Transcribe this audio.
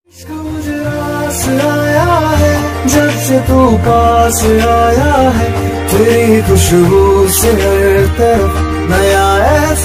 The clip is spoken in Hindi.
मुझे रास आया है जब से तू पास आया है, तेरी खुशबू से हर तरफ नया